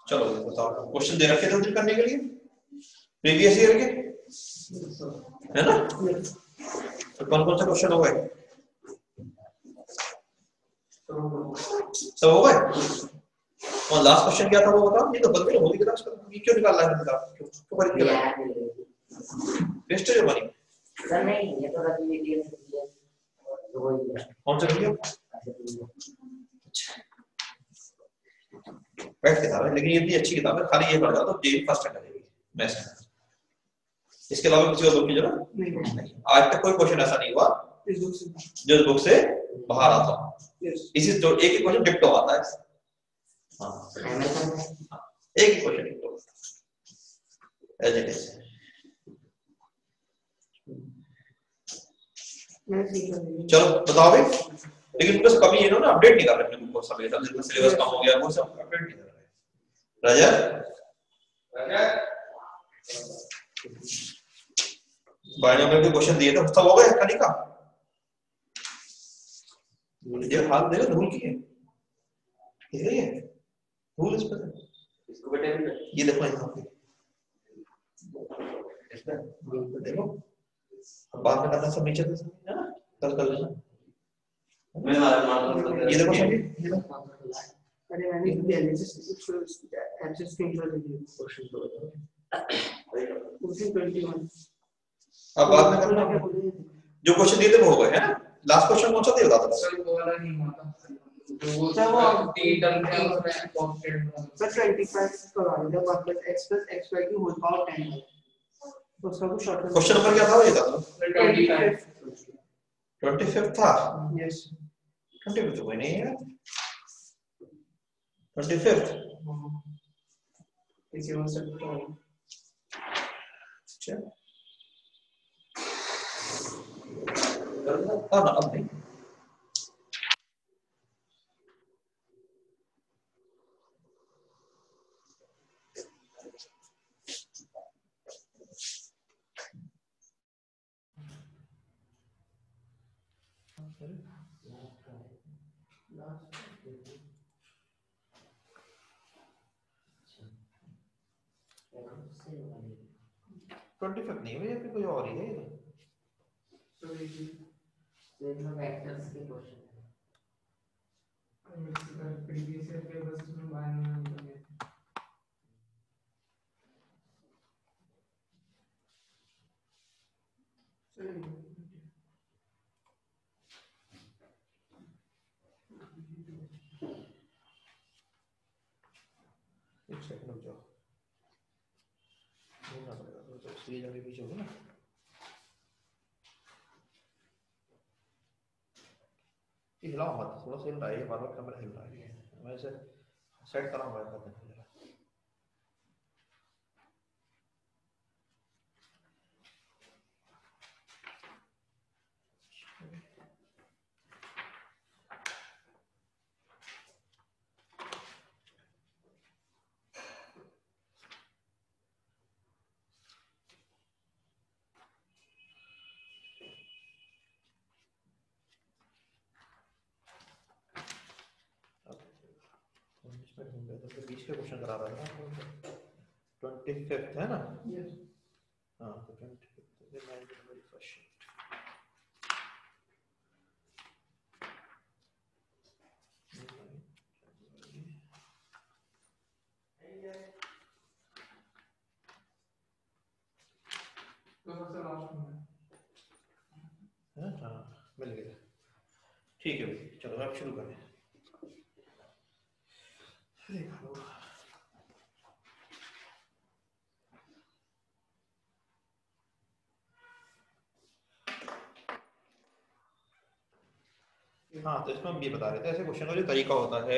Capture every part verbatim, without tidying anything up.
चलो बताओ, क्वेश्चन दे रखे थे उधर करने के लिए प्रीवियस ईयर के, है ना? तो कौन कौन सा क्वेश्चन हो गए? सब हो गए? और लास्ट क्वेश्चन क्या था वो बताओ। ये तो बंदे हो गई क्लास का, ये क्यों निकाल रहा है निकाल क्यों क्यों खरीद के लाया? वेस्ट है मनी सर। नहीं ये तो रखी हुई है, कौन सा वीडियो? बेस्ट किताब है, लेकिन ये भी अच्छी किताब है, खाली ये पढ़ जाओ तो जेई फर्स्ट आ जाएगी मैथ्स में। इसके अलावा किसी और बुक की जरूरत नहीं। आज तक कोई क्वेश्चन ऐसा नहीं हुआ जो बुक से बाहर आता हो। इसी तो एक ही क्वेश्चन डिक्टो आता है। हाँ एक ही क्वेश्चन डिक्टो एज इट इज। चलो बताओ भाई, लेकिन बस कभी ये ना अपडेट नहीं कर रहे अपने बुक को, सब ये सब सिलेबस कम हो गया वो सब अपडेट नहीं कर रहे। राजा राजा बायोलॉजी के क्वेश्चन दिए थे सब हो गए खाली का? ये हाल देखो धूल की है, ठीक है ये धूल इस पर इसको बेटे ये देखो यहाँ पे इसमें देखो बाद में करना सब नीचे है ना, कल कल मैं ये देखो सभी ये देखो। अरे मैंने दिया जस्ट एब्सेंट स्क्रीनशॉट दिया क्वेश्चन तो क्वेश्चन इक्कीस। अब बाद में करना जो क्वेश्चन दिए थे वो हो गए हैं। लास्ट क्वेश्चन कौन सा दिया था? सर वो वाला नहीं हुआ था जो वो तीन टर्म थे उसमें कॉन्स्टेंट सर पच्चीस करवा दिया बस x plus xy की होल पावर टेन है तो उसका कुछ शॉर्ट क्वेश्चन नंबर क्या था ये था पच्चीस पच्चीस था। यस पच्चीस तो कोई नहीं है पच्चीस किसी और से तो अच्छा हाँ ना अब नहीं पच्चीस नहीं है ये कोई और ही है तो ये इसमें वेक्टर्स के क्वेश्चन है प्रीवियस ईयर के बस में बायनोमियल है। एक सेकंड रुक जाओ बोलना पड़ेगा तो इसलिए जाके पीछे होगा ना। हिलाओ मत थोड़ा सा हिल रहा है बार बार कैमरा हिल रहा है मैं इसे सेट करा हुआ है करने के लिए। बीच का क्वेश्चन करा रहा है ना ट्वेंटी फिफ्थ है ना। हाँ तो ट्वेंटी फिफ्थ फर्स्ट हाँ मिल गया ठीक है भाई चलो अब शुरू करें। हाँ तो इसमें हम ये बता रहे थे ऐसे क्वेश्चन का जो तरीका होता है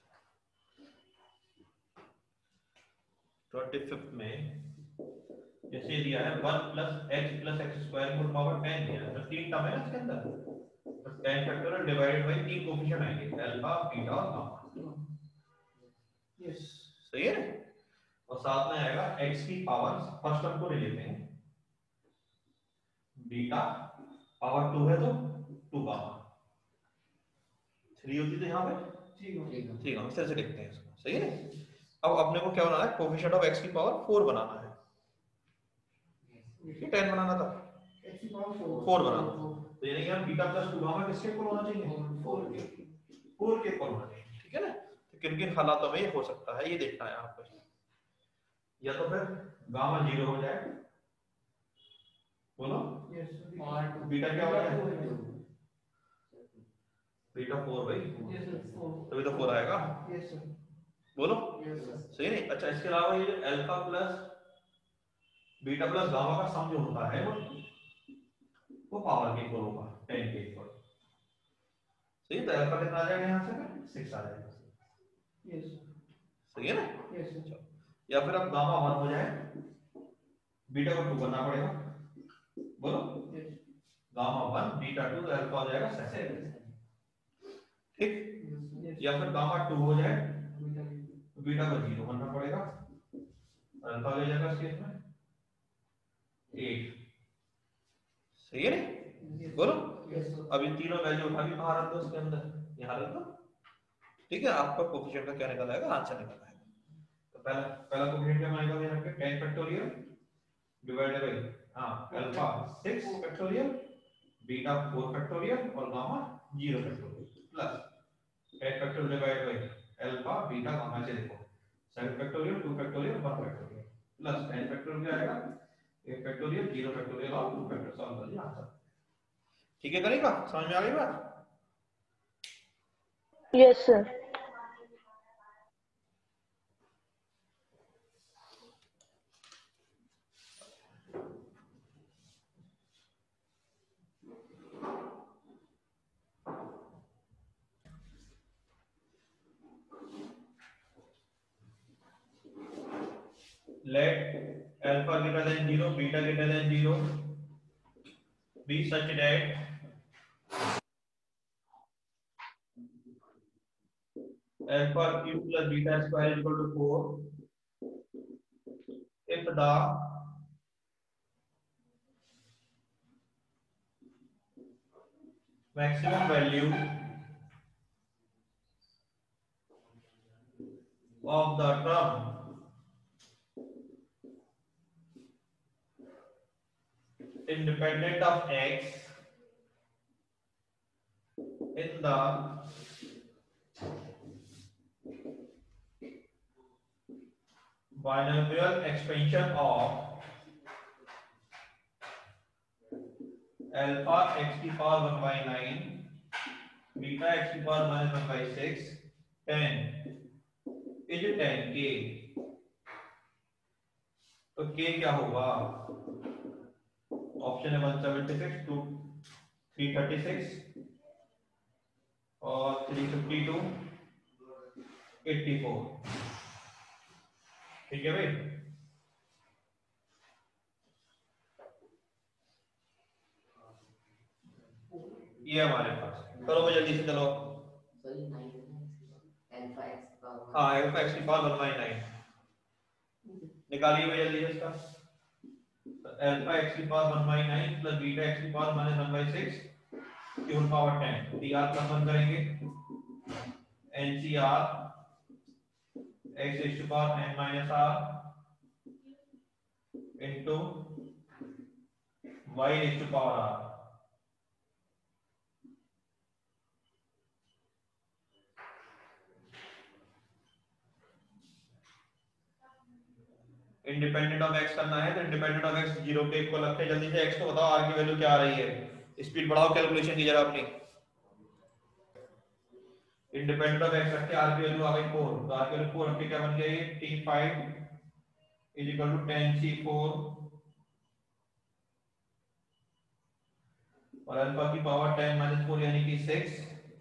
ट्वेंटी फिफ्थ में जैसे दिया है one plus x plus x square whole power ten दिया है, तो तीन टर्म है ना इसके अंदर, तो टेन फैक्टोरियल डिवाइडेड बाय तीन कोफिशिएंट आएंगे अल्फा बीटा और गामा। यस सही है। और साथ में आएगा x की पावर, फर्स्ट टर्म को ले लेते हैं, बीटा पावर टू है तो टू गामा, थ्री होती तो यहाँ पे ठीक है, ठीक है, इस तरह से लिखते हैं इसको, सही है। अब अपने को क्या बनाना है, कोफिशिएंट ऑफ x की पावर फोर बनाना है, ये टेन बनाना था, x की पावर फोर बनाना, तो यानी कि हम बीटा प्लस टू गामा किसके इक्वल होना चाहिए, फोर के, फोर के इक्वल होना चाहिए, ठीक है ना। तो किन किन हालातों में ये हो सकता है ये देखना है आपको, या तो फिर गामा जीरो हो जाए, बोलो बीटा क्या हो जाए, बीटा फोर भाई, तभी तो फोर आएगा, बोलो सही नहीं। अच्छा इसके अलावा ये जो alpha plus beta plus gamma का सम जो होता है वो वो पावर के इक्वल होगा, टेन के इक्वल, सही है। तो अल्फा कितना आ जाएगा यहाँ से, सिक्स आ जाएगा, यस सही है ना, यस। या फिर अब गामा वन हो जाए, बीटा को टू करना पड़ेगा, बोलो gamma one beta two, alpha हो जाएगा सेवन, ठीक। या फिर गामा टू हो जाए, बीटा को जीरो करना पड़ेगा, अल्फा हो जाएगा इस केस में एट, सही है, बोलो। अब ये तीनों वैल्यू उठा के बाहर रख दो उसके अंदर, यहाँ रख दो, ठीक है। आपका कोफिशिएंट का क्या निकल आएगा, आंसर निकल आएगा। तो पहला पहला कोफिशिएंट क्या बनेगा, ये रख के टेन फैक्टोरियल डिवाइडेड बाय हां alpha six factorial, beta four factorial और gamma zero factorial, plus ten factorial divided by alpha beta gamma, से देखो seven factorial, two factorial, one factorial, plus ten factorial क्या आएगा, एट फैक्टोरियल, जीरो फैक्टोरियल और two factorial, solve कर दिया answer, ठीक है। करेगा, समझ में आ गई बात, yes sir. let alpha greater than zero, beta greater than zero be such that alpha cube plus beta square is equal to four if the maximum value of the term independent of x in the binomial expansion of alpha x to the power one by nine, beta x to the power minus one by six, ten is ten k, तो k क्या होगा, option है one seventy six, two three thirty six और three fifty two, eighty four, ठीक है भाई। ये हमारे पास, करो भाई जल्दी से, चलो हाँ अल्फा एक्स की पावर वन बाई नाइन निकालिए भाई जल्दी से इसका, अल्फा एक्स की power one by nine plus beta x की power minus one by six की whole power ten, t r plus one करेंगे, n c r x to power n minus r into y to power r, independent of x करना है तो independent of x zero के equal रखें, जल्दी से x को बताओ आर की वैल्यू क्या आ रही है, स्पीड बढ़ाओ कैलकुलेशन की जरा अपनी, इंडिपेंडेंट ऑफ एक्स रख के आर की वैल्यू आ गई फोर, तो आर की वैल्यू फोर रख के क्या बन गया, ये t five is equal to ten c four और अल्फा की पावर टेन माइनस फोर यानी कि सिक्स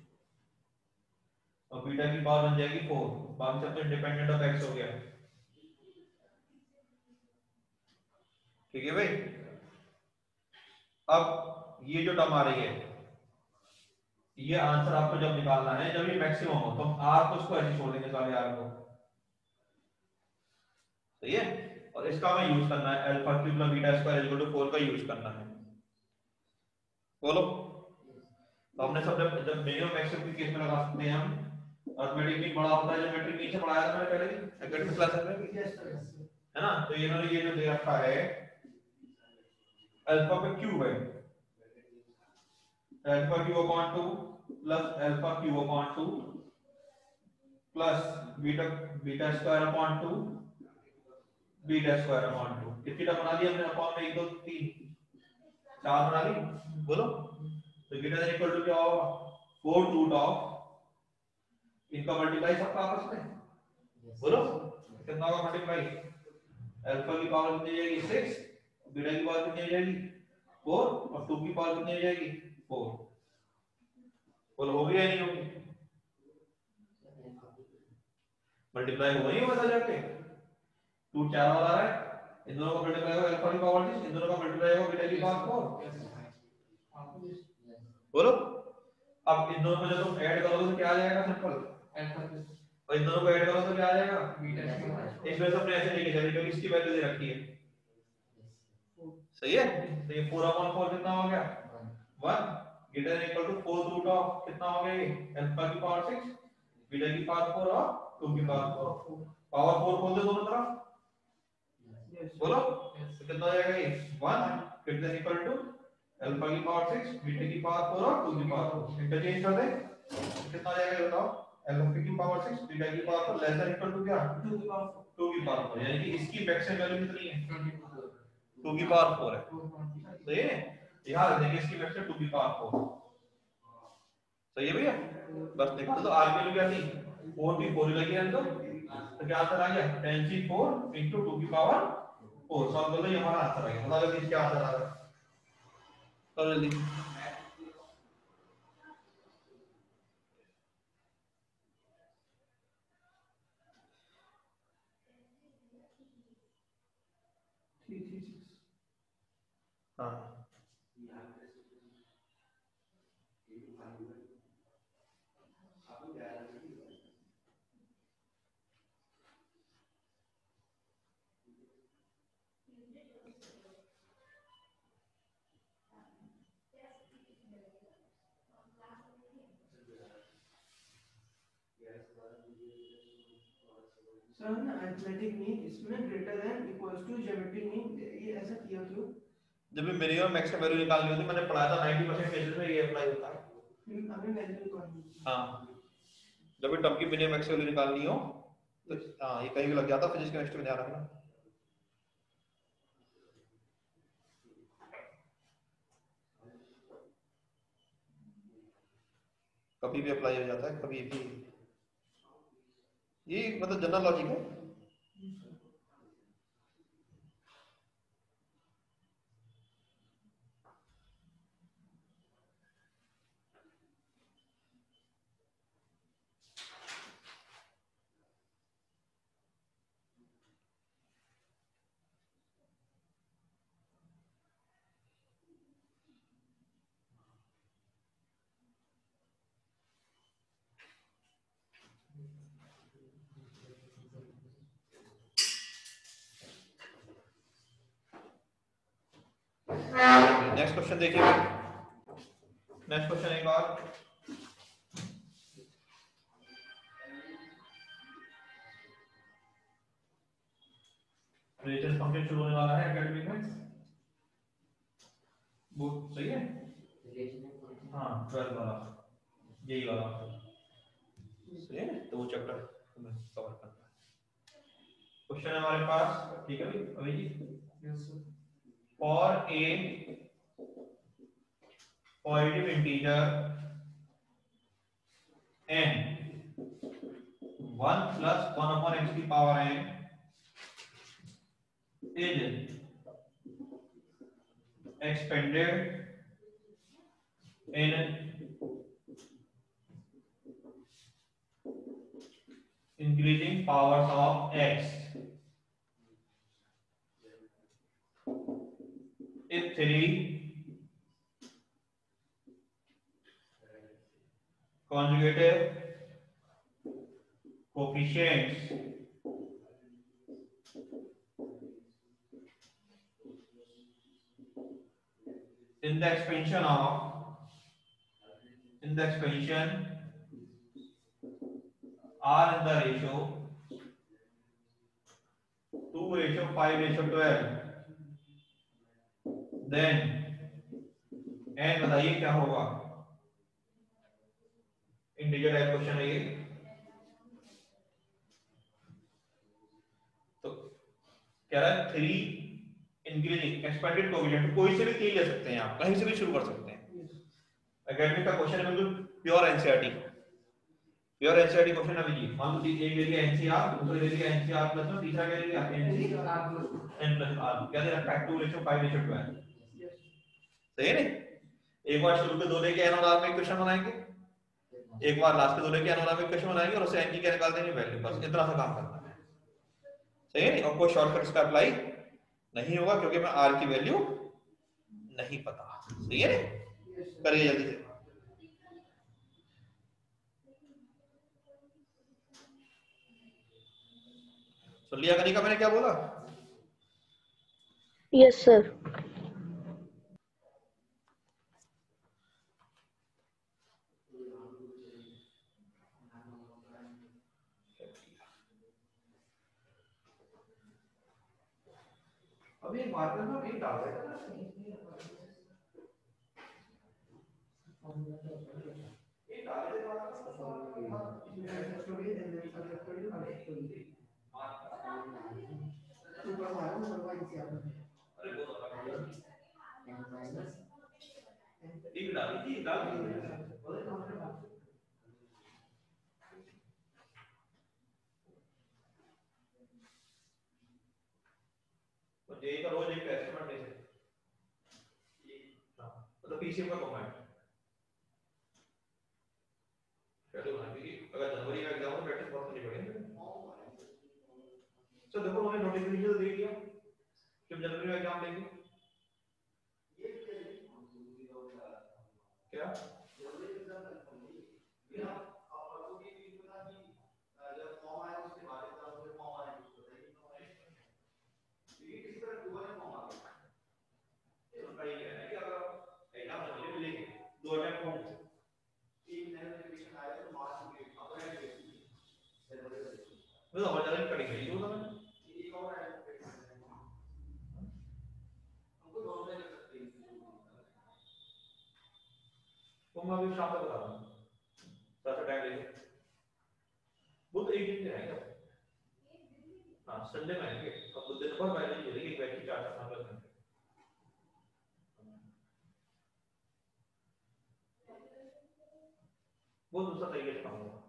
और बीटा की पावर बन जाएगी फोर, बाकी सब तो इंडिपेंडेंट ऑफ एक्स हो गया, ठीक है भाई। अब ये जो टर्म आ रही है, ये आंसर आपको जब निकालना है जब ये मैक्सिमम हो, तो आर को उसको ऐसे छोड़ देंगे सारे आर को, सही है। और इसका हमें यूज करना है alpha cube plus beta square equal to four का यूज करना है, बोलो। तो हमने सब जब जब मिनिमम मैक्सिमम की केस में लगा सकते हैं हम। अर्थमेटिक बड़ा होता है, ज्योमेट्रिक नीचे पढ़ाया था मैंने पहले भी एकेडमिक क्लासेस में भी, है ना। तो ये इन्होंने ये जो दे रखा है अल्फा पे क्यूब है, alpha cube upon two plus alpha cube upon two plus beta beta square upon two beta square upon two. कितनी टर्म बना दी हमने अपॉन में, एक दो तीन चार बना ली, बोलो। तो ग्रेटर इक्वल टू क्या होगा, फोर रूट ऑफ इनका मल्टीप्लाई सबका आपस में, बोलो कितना होगा मल्टीप्लाई, अल्फा की पावर कितनी आ जाएगी सिक्स, बीटा की पावर कितनी आ जाएगी फोर, और टू की पावर कितनी आ जाएगी फोर, बोलो हो गया या नहीं होगी, मल्टीप्लाई हो नहीं होगा जाके, टू चार वाला है, इन दोनों का मल्टीप्लाई होगा अल्फा की पावर सिक्स, इन दोनों का मल्टीप्लाई होगा बीटा की पावर फोर, बोलो। अब इन दोनों को जब तुम ऐड करोगे तो क्या आ जाएगा, सिंपल, और इन दोनों को ऐड करो तो क्या आ जाएगा बीटा। इस वजह से हमने ऐसे लेके चले क्योंकि इसकी वैल्यू दे रखी है, सही है। तो ये फोर अपॉन फोर कितना हो गया one, greater equal to four root of कितना हो गया ये अल्फा की पावर सिक्स, बीटा की पावर फोर और टू की पावर फोर, पावर फोर खोल दो दोनों तरफ, बोलो तो कितना हो जाएगा ये one, greater equal to alpha की पावर सिक्स, बीटा की पावर फोर और टू की पावर फोर, इंटरचेंज कर दे कितना आ जाएगा बताओ, अल्फा की पावर सिक्स, बीटा की power four less than equal to क्या टू की पावर फोर, टू की पावर फोर, यानी कि इसकी मैक्सिमम वैल्यू कितनी है टू की पावर फोर है, सही है। याद रखिए इसकी मैक्सिमम टू की पावर फोर, सही है भैया। बस निकाल दो आर की वैल्यू क्या थी फोर की फोर लगी है, तो क्या आंसर आ गया ten c four into two की पावर फोर, सॉल्व कर लो, ये हमारा आंसर आ गया। बता दो क्या आंसर आ रहा है, तो जल्दी हाँ सर ना अरिथमेटिक मीन इसमें greater than equals to geometric mean, ये ऐसा किया क्यों? जब भी मिनिमम मैक्सिमम वैल्यू निकालनी होती है, मैंने पढ़ाया था नाइंटी परसेंट केसेस में ये अप्लाई होता है। अभी वैल्यू कौन हां जब भी टर्म की मिनिमम मैक्सिमम वैल्यू निकालनी हो तो हां ये कहीं भी लग जाता, फिजिक्स केमिस्ट्री में ध्यान रखना। कभी भी अप्लाई हो जाता है, कभी भी, ये मतलब जनरल लॉजिक है। नेक्स्ट क्वेश्चन देखिए, नेक्स्ट क्वेश्चन एक और, रिलेशन फंक्शन शुरू होने वाला है एकेडमिक में, वो सही है हाँ ट्वेल्व वाला, यही वाला सही है, तो वो चैप्टर हमें कवर करना है। क्वेश्चन है हमारे पास, ठीक है भाई अभी जी, for a positive integer n one plus one upon x की power n is expanded in increasing powers of x, three conjugative coefficients in the expansion of in the expansion are in the ratio two ratio five ratio twelve, then n बताइए क्या होगा? Integer type question है ये। तो कह रहा है three increasing expanded coefficient, कोई से भी तीन ले सकते हैं आप, कहीं से भी शुरू कर सकते हैं। एकेडमिक का क्वेश्चन है बिल्कुल pure NCERT, pure NCERT question है जी। मान लो एक ले लिया एनसीआर, दूसरा ले लिया एनसीआर प्लस में, तीसरा क्या ले लिया एनसीआर एन प्लस आर, क्या दे रखा है two ratio five ratio twelve. सही है नहीं? एक बार शुरू के दो लेके एन और आर में इक्वेशन बनाएंगे, एक बार लास्ट के दो लेके एन और आर में इक्वेशन बनाएंगे और उससे एन की क्या निकाल देंगे वैल्यू, बस इतना सा काम करना है। सही है नहीं? और कोई शॉर्टकट इसका अप्लाई नहीं होगा क्योंकि मैं आर की वैल्यू नहीं पता। सही है नहीं? करिए जल्दी से। सुन लिया कनिका मैंने क्या बोला? Yes sir. अभी एक बात करना, एक डाल देगा ना एक डाल देगा ना ऊपर मारो ऊपर वाइस से आप अरे वो एक डाल दीजिए, डाल दीजिए तो जे का रोज एक एस्टिमेट ले सकते हां, मतलब पीसीएम का कमांड शेड्यूल बना दीजिए। अगर जनवरी का एग्जाम हो प्रैक्टिस बहुत करनी पड़ेगी। सर देखो उन्होंने नोटिफिकेशन दे दिया जब जनवरी में एग्जाम लेंगे। क्या जनवरी में एग्जाम या आप परसों की भी बता दी जब फॉर्म आया उसके बाद एग्जाम में फॉर्म आया कुछ बताइए ये किस तरह हुआ है फॉर्म आया तो कहीं है कि अगर एग्जाम जनवरी में लेंगे दो अटेम्प्ट फॉर्म एक नया नोटिफिकेशन आया तो मार्च में अप्रैल में जनवरी में मतलब हमारे जाने करेंगे ये होगा ना एक और है हमको दोनों में कर सकते हैं तो मैं अभी शाम तक बता रहा हूं थोड़ा सा टाइम लेंगे बुध एक दिन में आएगा हाँ संडे में आएंगे अब बुध दिन भर बैठ जाएंगे एक बैठ के चार चार पांच घंटे वो दूसरा तरीके से काम होगा।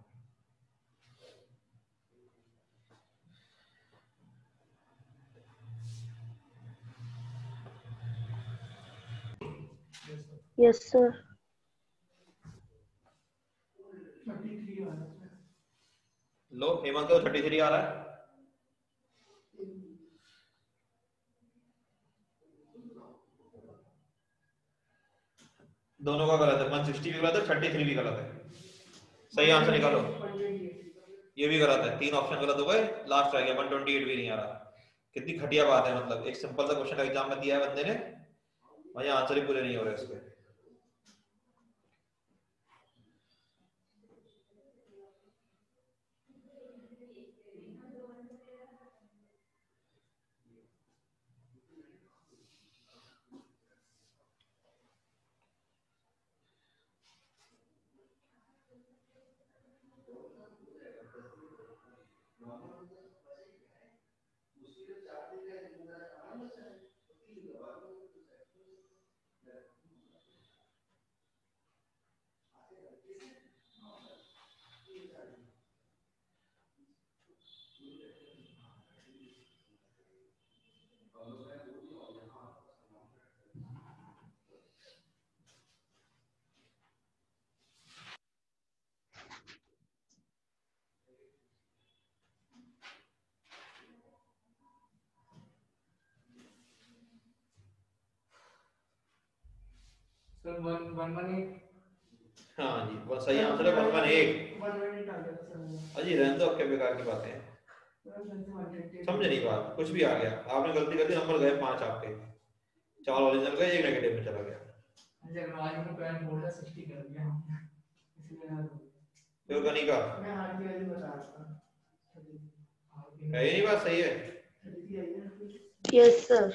Yes sir. लो हेमंत का थर्टी थ्री आ रहा है, दोनों का गलत है, वन सिक्सटी भी गलत है, थर्टी थ्री भी गलत है। सही आंसर निकालो। ये भी गलत है, तीन ऑप्शन गलत हो गए, लास्ट रह गया वन ट्वेंटी एट भी नहीं आ रहा। कितनी घटिया बात है, मतलब एक सिंपल सा क्वेश्चन एग्जाम में दिया है बंदे ने, भाई आंसर ही पूरे नहीं हो रहे उसके। Sir one one one eight. हाँ जी बस सही आंसर है one one eight. One one eight आ गया सर। अजी रहने दो, क्या बेकार की बातें हैं, समझ नहीं बात, कुछ भी आ गया, आपने गलती कर दी, नंबर गए पांच आपके, चार ओरिजिनल गए, एक नेगेटिव में चला गया। अच्छा आज में पॉइंट बोला सिक्सटी कर दिया इसलिए ना क्यों कनिका मैं हार की वैल्यू बता रहा था। है ये नहीं बात सही है? Yes sir.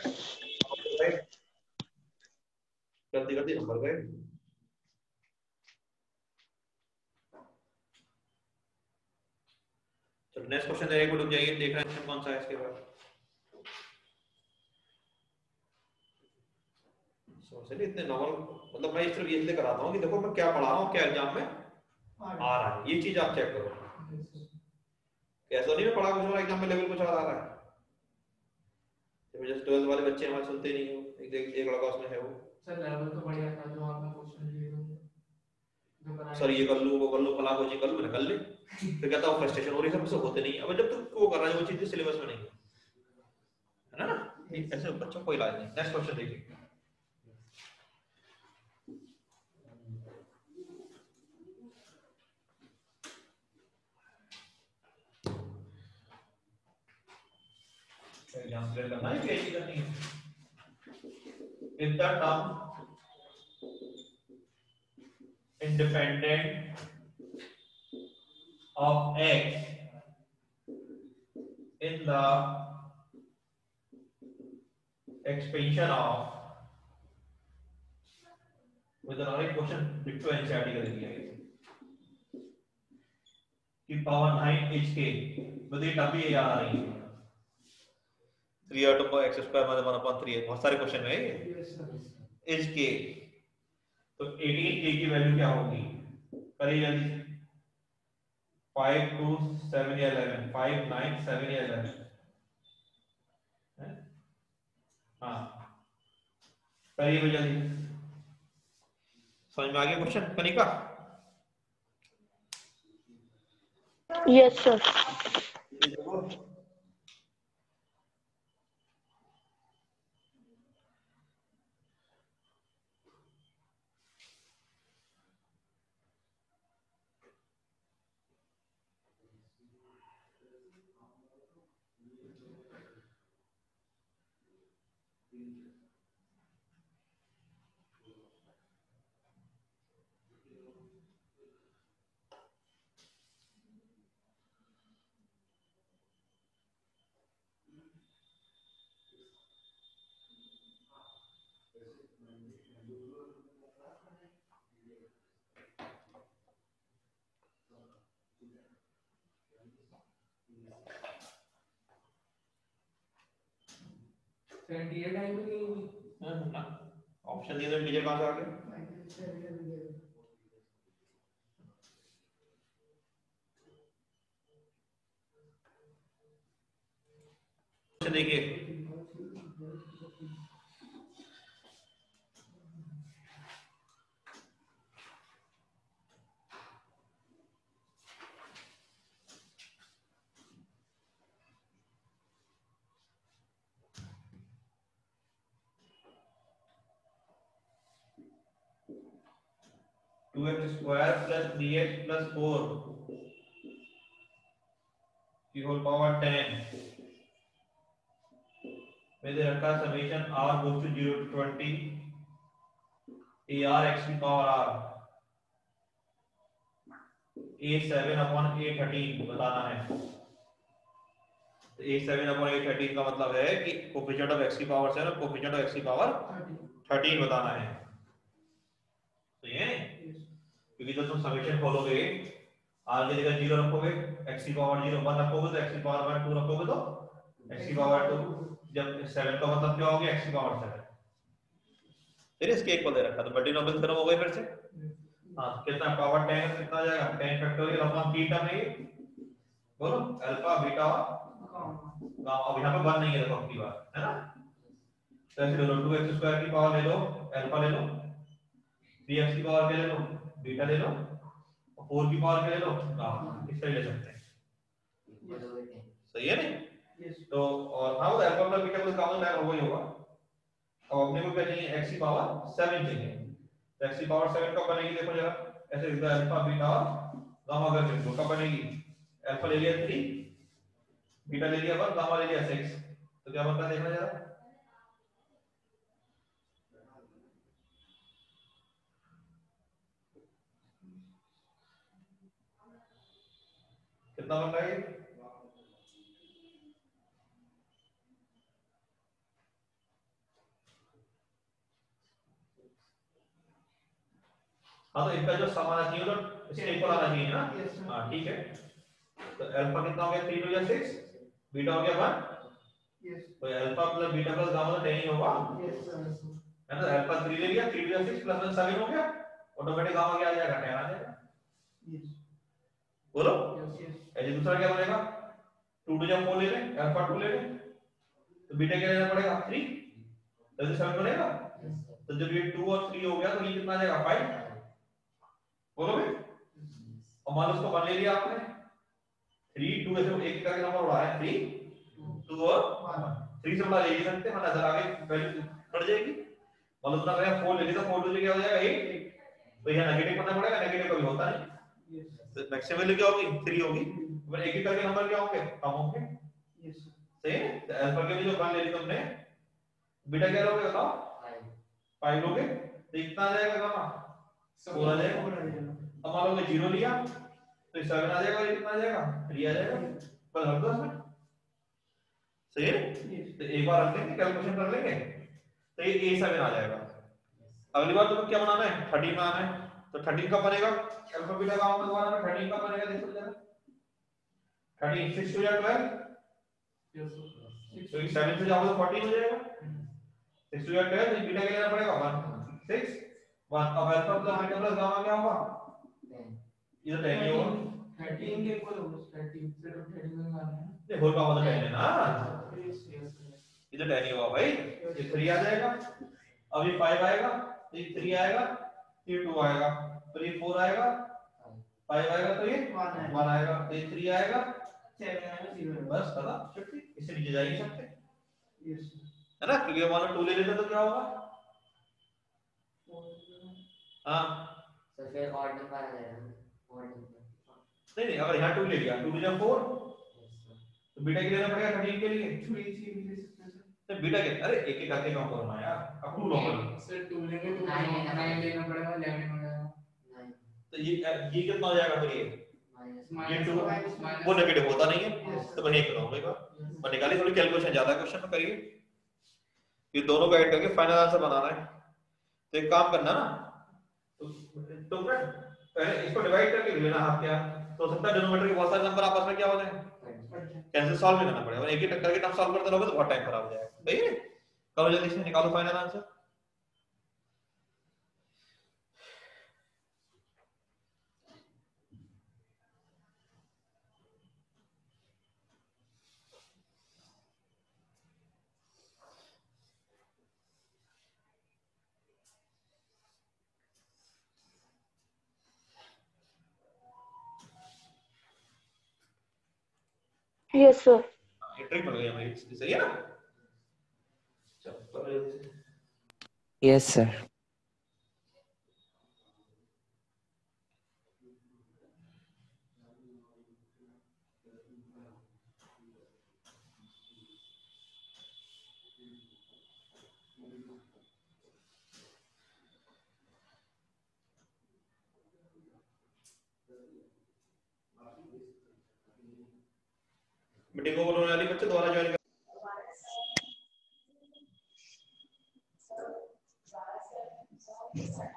गलती कर दी, नंबर गए। चलो नेक्स्ट क्वेश्चन एक मिनट रुक जाइए, देख रहे हैं कौन सा है इसके बाद। चलिए इतने नॉर्मल, मतलब मैं इस तरफ ये इसलिए कराता हूँ कि देखो मैं क्या पढ़ा रहा हूँ, क्या एग्जाम में आ रहा है, ये चीज आप चेक करो। ऐसा नहीं मैं पढ़ा कुछ और एग्जाम में लेवल कुछ और आ रहा है। जस्ट ट्वेल्थ वाले बच्चे हमारे सुनते नहीं हो, एक एक, एक लड़का उसमें है वो सर लेवल तो बढ़िया था जो आपने क्वेश्चन लिए थे सर ये कर लूँ वो कर लूँ फला को जी कर लूँ, मैंने कर ली, फिर कहता हूँ फ्रस्ट्रेशन हो रही है, सबसे होते नहीं। अब जब तक वो कर रहा है वो चीज सिलेबस में नहीं है ना, ऐसे बच्चों को इलाज नहीं। नेक्स्ट क्वेश्चन देखिए, एग्जाम क्लियर करना है, पीएचडी करनी है। If the term independent of x in the expansion of with another question डिक्टो एनसीईआरटी का दिया है कि पावर नाइन h के बदली टर्म भी याद आ रही है three out of x square minus one upon three है, बहुत सारे क्वेश्चन में है ये h के। तो एटीन के की वैल्यू क्या होगी, करिए जल्दी, फाइव टू सेवन या इलेवन, फाइव नाइन सेवन या इलेवन, हाँ करिए जल्दी। समझ में आ गया question Kanika? Yes sir. Seventy eight time नहीं होगी ना ऑप्शन दिए तो टीचर कहां से आ गए? देखिए two x square plus three x plus four की होल पावर टेन में दे रखा summation r goes to zero to twenty a r x की power r a seven upon a thirteen बताना है। तो a seven upon a thirteen का मतलब है कि कोफिशिएंट ऑफ x की पावर सेवन और कोफिशिएंट ऑफ x की पावर थर्टीन बताना है। तो ये क्योंकि जब तुम समेशन खोलोगे r की जगह जीरो रखोगे, x की पावर जीरो वन रखोगे तो x की पावर वन टू रखोगे तो x की पावर टू, जब सेवन का मतलब क्या हो गया x की पावर सेवन। फिर इसके एक को दे रखा तो मल्टीनोमियल थ्योरम हो गई फिर से। हां कितना पावर टेन कितना आ जाएगा, टेन फैक्टोरियल अपॉन थीटा में ये बोलो अल्फा बीटा गामा। अब यहां पे वन नहीं है देखो आपकी बात है ना, तो ऐसे ले लो टू एक्स स्क्वायर की पावर ले लो अल्फा ले लो, थ्री एक्स की पावर ले लो बीटा ले लो और फोर की पावर ले लो गामा, इस तरह ले सकते हैं। सही है नहीं? तो और हां वो अल्फा प्लस बीटा को गामा लगा वही होगा। अब अपने को क्या चाहिए, x की पावर सेवन चाहिए, x की पावर सेवन कब बनेगी देखो जरा, ऐसे लिखो अल्फा बीटा और गामा करके लिखो, कब बनेगी? अल्फा ले लिया थ्री, बीटा ले लिया वन, गामा ले लिया सिक्स, तो क्या बनता है देखना जरा। कितना बन रहा है ये? हाँ तो इनका जो सम आना चाहिए तो स्टेपल आना चाहिए ना। हाँ ठीक है, तो अल्फा कितना हो गया? थ्री टू या सिक्स, बीटा हो गया वन, तो alpha plus beta plus gamma तो टेन ही होगा, है ना। अल्फा थ्री ले लिया, थ्री टू या सिक्स प्लस वन सेवन हो गया, ऑटोमेटिक गामा क्या आ जाएगा? टेन आ जाएगा। बोलो ऐसे दूसरा क्या बनेगा? टू टू या फोर ले लें, अल्फा टू ले लें, तो बीटा क्या लेना पड़ेगा? थ्री, तो सेवन बनेगा। तो जब ये टू और थ्री हो गया तो ये कितना आ जाएगा? फाइव। बोलोगे? और मान लो इसको वन ले लिया आपने, थ्री टू ऐसे एक करके नंबर उड़ा है, थ्री टू और थ्री से बड़ा ले ही सकते हैं, नजर आगे वैल्यू बढ़ जाएगी। मान लो अपना फोर ले लिया, तो फोर टू से क्या हो जाएगा? एट, तो यह नेगेटिव करना पड़ेगा, नेगेटिव कभी होता नहीं, तो मैक्सिमम वैल्यू क्या होगी? थ्री होगी। फिर एक एक करके नंबर क्या होंगे? कम होंगे। सही है। तो अल्फा के लिए जो वन ले ली तुमने, बीटा क्या लोगे बताओ? फाइव लोगे, तो इतना आ जाएगा गामा? फोर आ जाएगा। अब मान लो कि जीरो लिया तो सेवन आ जाएगा, ये कितना आ जाएगा? थ्री आ जाएगा, बस रख दो इसमें। सही है। तो एक बार रख लेंगे, कैलकुलेशन कर लेंगे, तो ये ए सेवन आ जाएगा। अगली बार तुम्हें क्या बनाना है? थर्टीन बनाना है, तो थर्टीन कब बनेगा? अल्फा बीटा गामा का दोबारा में थर्टीन कब बनेगा देखो जरा। थर्टीन सिक्स टू या ट्वेल्व, तो सेवन से जाओगे तो फोर्टीन हो जाएगा, सिक्स टू या ट्वेल्व, तो बीटा क्या लेना पड़ेगा? One, six, one. अब alpha plus beta plus gamma क्या होगा? ये तो टेन ही होगा। थर्टीन के इक्वल होगा, थर्टीन से तो थर्टीन में मारना है, ये होल का मतलब टेन है ना, ये तो टेन ही होगा भाई। ये थ्री आ जाएगा, अब ये फाइव आएगा, ये थ्री आएगा, ये टू आएगा, तो ये फोर आएगा, फाइव आएगा, तो ये वन आएगा, तो ये थ्री आएगा, सेवन आएगा, जीरो बस खत्म। छुट्टी, इससे नीचे जा ही नहीं सकते, है ना, क्योंकि मान लो टू ले लेते तो क्या होगा? हाँ तो फिर ऑड नंबर आ जाएगा, ऑड नंबर। नहीं नहीं, अगर यहाँ टू ले लिया, टू टू जा फोर, तो बीटा के लेना पड़ेगा थर्टीन के लिए, तो बीटा के अरे एक एक करके काम करो ना यार, अब टू लोग सर टू लेंगे तो नाइन लेना पड़ेगा, इलेवन हो जाएगा, तो ये ये कितना हो जाएगा? फिर ये ये टू माइनस वो नेगेटिव होता नहीं है, तो मैं एक करूंगा एक बार, मैं निकाली, थोड़ी कैलकुलेशन ज्यादा है क्वेश्चन में करिए, ये दोनों को ऐड करके फाइनल आंसर बनाना है। तो एक काम करना ना, तो तो फ्रेंड पहले इसको डिवाइड करके लेना हाफ क्या, तो हो सकता है डिनोमिनेटर के बहुत सारे नंबर आपस में क्या हो जाए, कैसे सॉल्व नहीं करना पड़ेगा, एक ही टक्कर के टर्म सॉल्व करते रहोगे तो बहुत टाइम खराब हो जाएगा। सही है, करो जल्दी से निकालो फाइनल आंसर। Yes, sir. ये ट्रिक बन गई हमारी, सही है ना। चलो करो जल्दी से। Yes sir. मीटिंग को बोलने वाली बच्चे दोबारा ज्वाइन कर।